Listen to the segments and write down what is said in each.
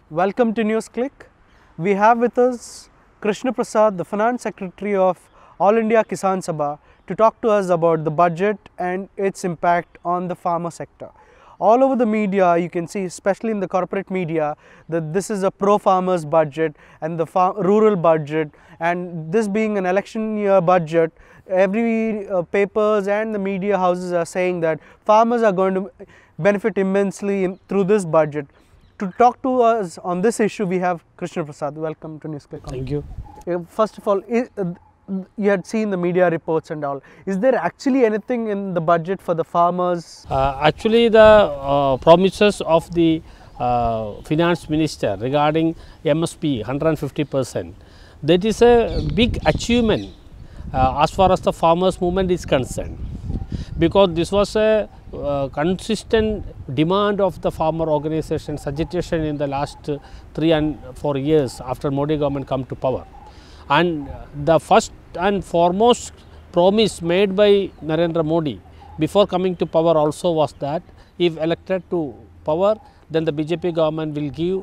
Welcome to Newsclick. We have with us Krishna Prasad, the Finance Secretary of All India Kisan Sabha, to talk to us about the budget and its impact on the farmer sector. All over the media, you can see, especially in the corporate media, that this is a pro-farmers budget and the rural budget, and this being an election year budget, every papers and the media houses are saying that farmers are going to benefit immensely through this budget. To talk to us on this issue, we have Krishna Prasad. Welcome to Newsclick. Thank you. First of all, you had seen the media reports and all. Is there actually anything in the budget for the farmers? Actually, the promises of the finance minister regarding MSP 150%, that is a big achievement as far as the farmers movement is concerned, because this was a consistent demand of the farmer organizations, agitation in the last 3 and 4 years after Modi government come to power. And the first and foremost promise made by Narendra Modi before coming to power also was that if elected to power, then the BJP government will give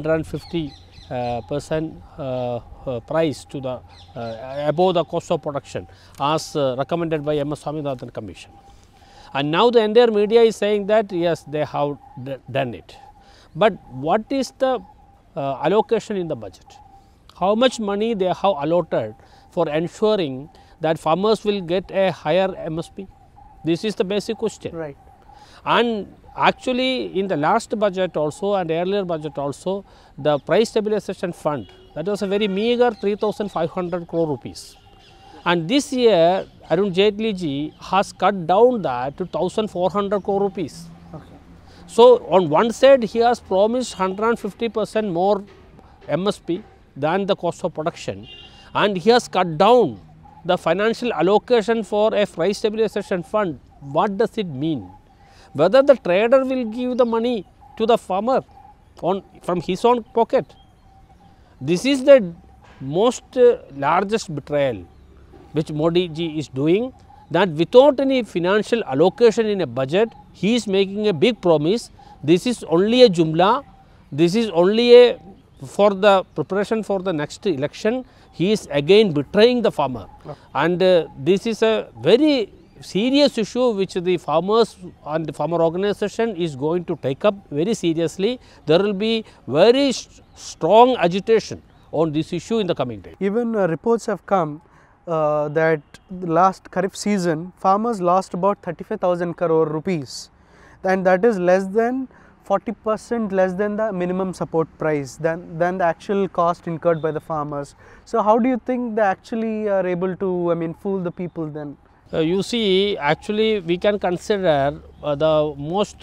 150% price to the above the cost of production as recommended by MS Swaminathan Commission. And now the entire media is saying that yes, they have done it. But what is the allocation in the budget? How much money they have allotted for ensuring that farmers will get a higher MSP? This is the basic question. Right. And actually in the last budget also and earlier budget also, the price stabilization fund, that was a very meager 3,500 crore rupees. And this year Arun Jaitley ji has cut down that to 1,400 crore rupees. Okay. So on one side he has promised 150% more MSP than the cost of production, and he has cut down the financial allocation for a price stabilization fund. What does it mean? Whether the trader will give the money to the farmer from his own pocket? This is the most largest betrayal which Modi ji is doing, that without any financial allocation in a budget, he is making a big promise. This is only a jumla, this is only a for the preparation for the next election. He is again betraying the farmer. And this is a very serious issue which the farmers and the farmer organization is going to take up very seriously. There will be very strong agitation on this issue in the coming days. Even reports have come that the last Kharif season, farmers lost about 35,000 crore rupees, and that is less than 40% less than the minimum support price than the actual cost incurred by the farmers. So how do you think they actually are able to, fool the people then? You see, actually we can consider the most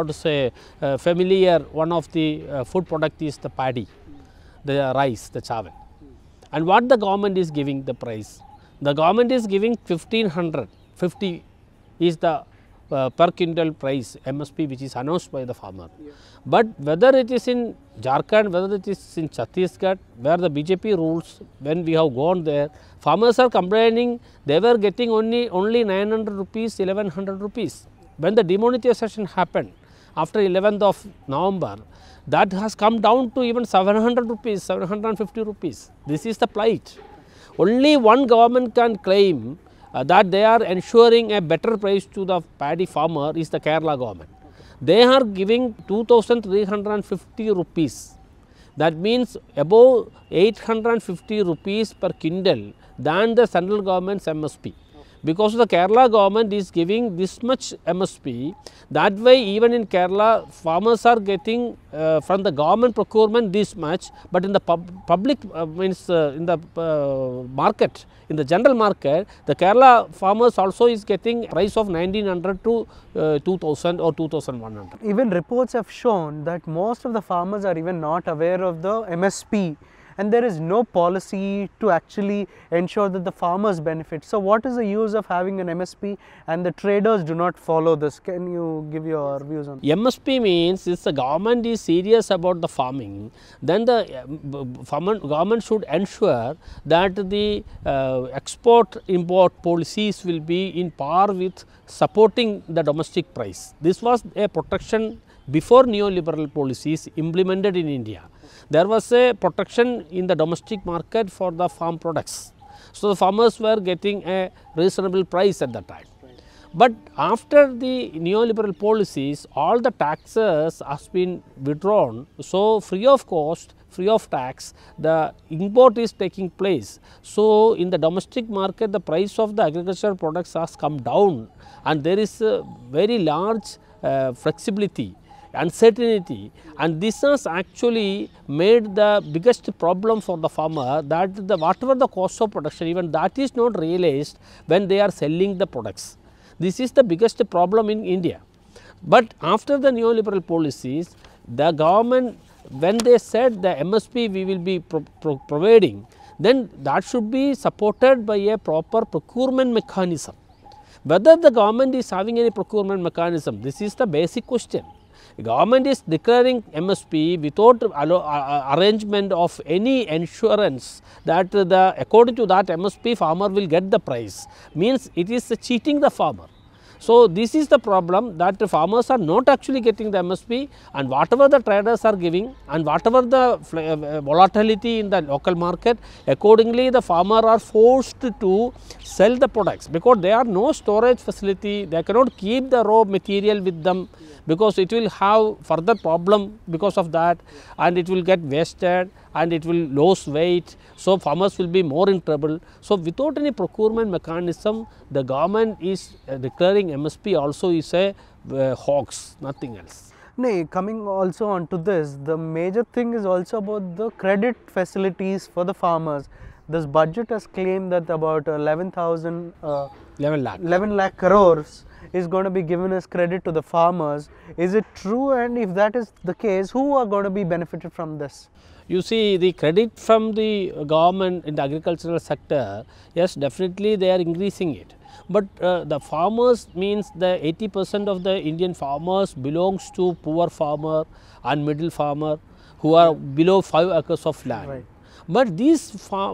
familiar one of the food product is the paddy, the rice, the chawal. And what the government is giving the price? The government is giving 1,550 is the per quintal price MSP which is announced by the farmer. Yeah. But whether it is in Jharkhand, whether it is in Chhattisgarh, where the BJP rules, when we have gone there, farmers are complaining they were getting only 900 rupees, 1100 rupees. When the demonetization happened after 11th of November, that has come down to even 700 rupees, 750 rupees. This is the plight. Only one government can claim that they are ensuring a better price to the paddy farmer is the Kerala government. They are giving 2,350 rupees. That means above 850 rupees per quintal than the central government's MSP. Because the Kerala government is giving this much MSP, that way even in Kerala farmers are getting from the government procurement this much, but in the public in the market, in the general market, the Kerala farmers also is getting price of 1,900 to 2,000 or 2,100. Even reports have shown that most of the farmers are even not aware of the MSP, and there is no policy to actually ensure that the farmers benefit. So what is the use of having an MSP and the traders do not follow this? Can you give your views on that? MSP means if the government is serious about the farming, then the government should ensure that the export-import policies will be in par with supporting the domestic price. This was a protection before neoliberal policies implemented in India. there was a protection in the domestic market for the farm products. So, the farmers were getting a reasonable price at that time. But after the neoliberal policies, all the taxes has been withdrawn. So, free of cost, free of tax, the import is taking place. So, in the domestic market, the price of the agricultural products has come down, and there is a very large flexibility, uncertainty, and this has actually made the biggest problem for the farmer, that whatever the cost of production, even that is not realized when they are selling the products. This is the biggest problem in India. But after the neoliberal policies, the government, when they said the MSP we will be providing, then that should be supported by a proper procurement mechanism. Whether the government is having any procurement mechanism, this is the basic question. The government is declaring MSP without arrangement of any insurance that according to that MSP farmer will get the price, means it is cheating the farmer. So, this is the problem, that the farmers are not actually getting the MSP, and whatever the traders are giving and whatever the volatility in the local market, accordingly the farmer are forced to sell the products, because there are no storage facility, they cannot keep the raw material with them, because it will have further problem because of that, and it will get wasted and it will lose weight. So, farmers will be more in trouble. So, without any procurement mechanism, the government is declaring MSP also is a hoax, nothing else. No, coming also on to this, the major thing is also about the credit facilities for the farmers. This budget has claimed that about 11 lakh crores is going to be given as credit to the farmers. Is it true? And if that is the case, who are going to be benefited from this? You see, the credit from the government in the agricultural sector, yes, definitely they are increasing it. But the farmers means the 80% of the Indian farmers belongs to poor farmer and middle farmer who are below 5 acres of land. Right. But this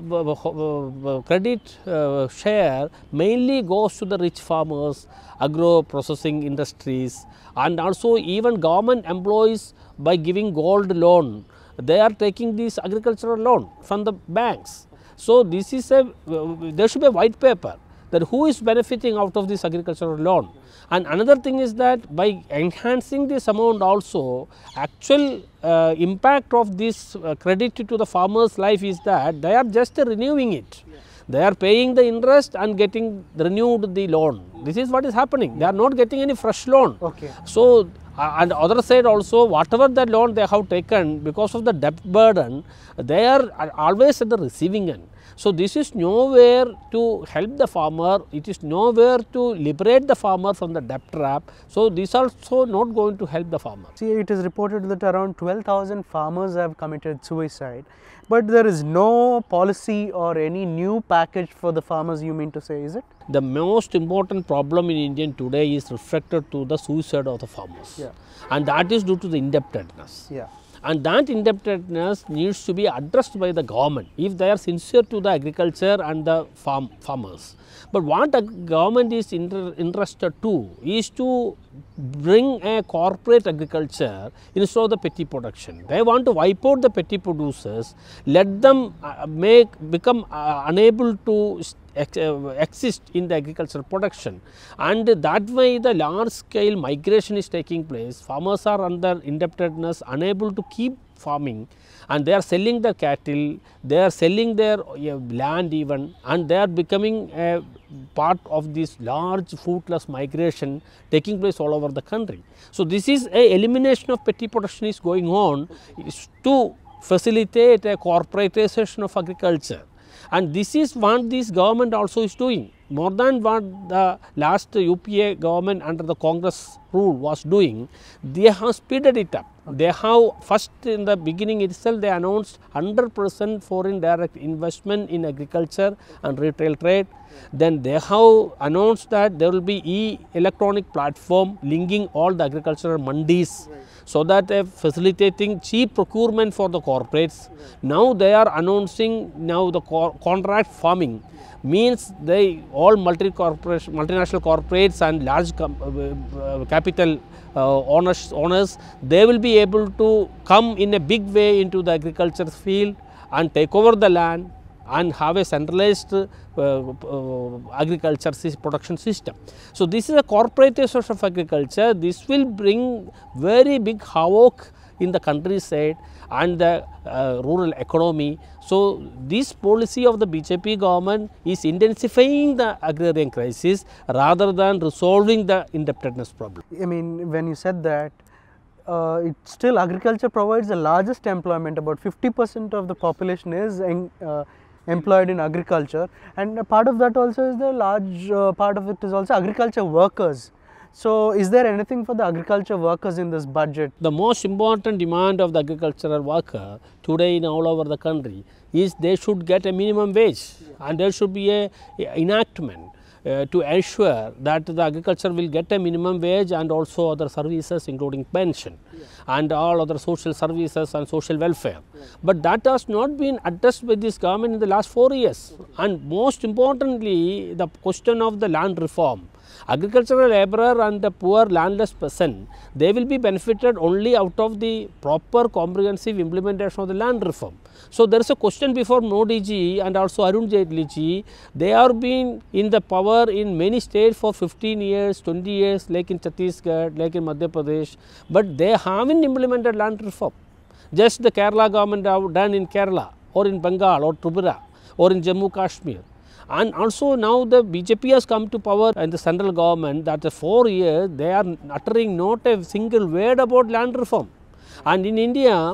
credit share mainly goes to the rich farmers, agro processing industries, and also even government employees by giving gold loan. They are taking this agricultural loan from the banks. So, this is there should be a white paper that who is benefiting out of this agricultural loan. And another thing is that by enhancing this amount also, actual impact of this credit to the farmer's life is that they are just renewing it. They are paying the interest and getting renewed the loan. This is what is happening. They are not getting any fresh loan. Okay. So, and other side also, whatever the loan they have taken, because of the debt burden, they are always at the receiving end. So, this is nowhere to help the farmer, it is nowhere to liberate the farmer from the debt trap. So, this also not going to help the farmer. See, it is reported that around 12,000 farmers have committed suicide, but there is no policy or any new package for the farmers, you mean to say, is it? The most important problem in India today is reflected to the suicide of the farmers, and that is due to the indebtedness. And that indebtedness needs to be addressed by the government if they are sincere to the agriculture and the farmers. But what the government is interested to is to bring a corporate agriculture instead of the petty production. They want to wipe out the petty producers, let them become unable to exist in the agricultural production, and that way the large scale migration is taking place. Farmers are under indebtedness, unable to keep farming, and they are selling their cattle, they are selling their land even, and they are becoming a part of this large fruitless migration taking place all over the country. So, this is a elimination of petty production is going on is to facilitate a corporatization of agriculture. And this is what this government also is doing, more than what the last UPA government under the Congress rule was doing. They have speeded it up. They have first in the beginning itself they announced 100% foreign direct investment in agriculture and retail trade. then they have announced that there will be electronic platform linking all the agricultural mandis, so that facilitating cheap procurement for the corporates. Now they are announcing now the contract farming, means they all multinational corporates and large capital owners, they will be able to come in a big way into the agriculture field and take over the land and have a centralized agriculture production system. So this is a corporatization of agriculture. This will bring very big havoc in the countryside and the rural economy. So this policy of the BJP government is intensifying the agrarian crisis rather than resolving the indebtedness problem. I mean, when you said that, still agriculture provides the largest employment. About 50% of the population is employed in agriculture, and a part of that also is the large part of it is also agriculture workers. So is there anything for the agriculture workers in this budget? The most important demand of the agricultural worker today in all over the country is they should get a minimum wage, and there should be a enactment to ensure that the agriculture will get a minimum wage and also other services including pension and all other social services and social welfare. But that has not been addressed by this government in the last 4 years. And most importantly, the question of the land reform. Agricultural laborer and the poor landless person, they will be benefited only out of the proper comprehensive implementation of the land reform. So there is a question before Modi ji and also Arun Jaitley ji. They are being in the power in many states for 15 years, 20 years, like in Chhattisgarh, like in Madhya Pradesh, but they haven't implemented land reform. Just the Kerala government have done in Kerala or in Bengal or Tripura or in Jammu Kashmir. And also now the BJP has come to power and the central government, that 4 years they are uttering not a single word about land reform. And in India,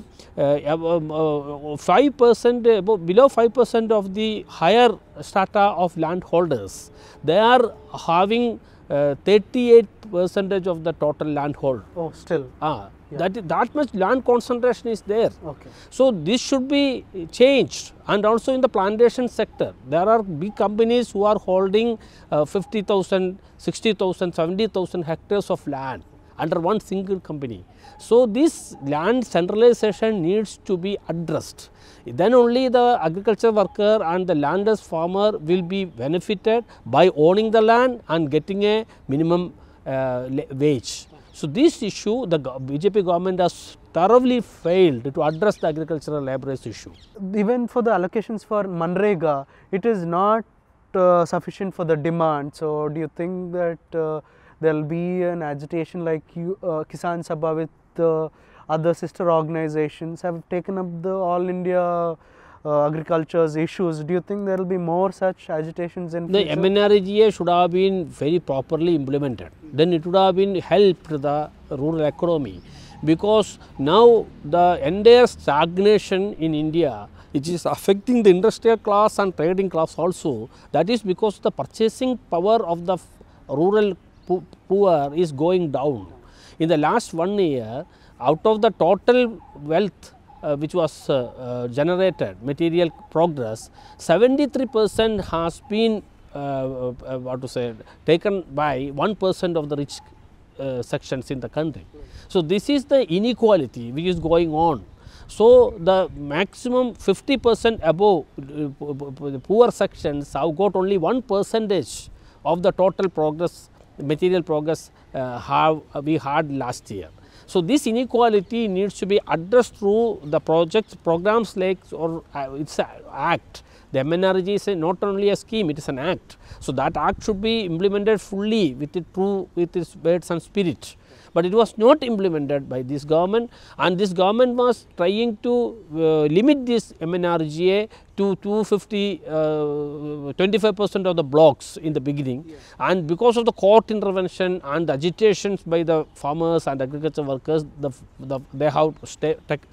5%, below 5% of the higher strata of landholders, they are having 38% of the total landhold. Oh, still. That much land concentration is there. Okay. So this should be changed. And also in the plantation sector, there are big companies who are holding 50,000, 60,000, 70,000 hectares of land under one single company. So this land centralization needs to be addressed. Then only the agriculture worker and the landless farmer will be benefited by owning the land and getting a minimum wage. So this issue, the BJP government has thoroughly failed to address the agricultural laborers issue. Even for the allocations for Manrega, it is not sufficient for the demand. So do you think that there will be an agitation like Kisan Sabha with other sister organizations have taken up the All India agriculture's issues? Do you think there will be more such agitations in future? The MNREGA should have been very properly implemented. Then it would have been helped the rural economy, because now the entire stagnation in India, which is affecting the industrial class and trading class also, that is because the purchasing power of the rural poor is going down. In the last 1 year, out of the total wealth which was generated, material progress, 73% has been taken by 1% of the rich sections in the country. So this is the inequality which is going on. So the maximum 50% above the poor sections have got only 1% of the total progress, material progress we had last year. So this inequality needs to be addressed through the programs like, or it's an act. The MNREGA is not only a scheme, it is an act. So that act should be implemented fully with its words and spirit. But it was not implemented by this government, and this government was trying to limit this MNREGA to 25% of the blocks in the beginning. And because of the court intervention and the agitations by the farmers and agriculture workers, they have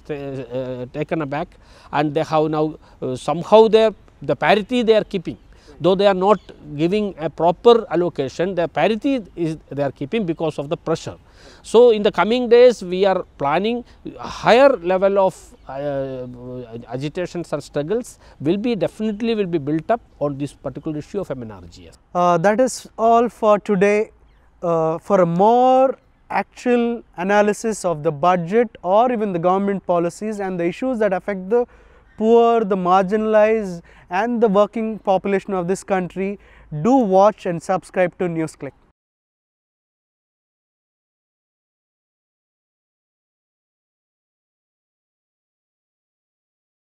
taken aback, and they have now somehow the parity they are keeping. though they are not giving a proper allocation, the parity is they are keeping because of the pressure. So, in the coming days we are planning higher level of agitations and struggles will be definitely will be built up on this particular issue of MNRGS. That is all for today. For a more actual analysis of the budget or even the government policies and the issues that affect the poor, the marginalized and the working population of this country, do watch and subscribe to Newsclick.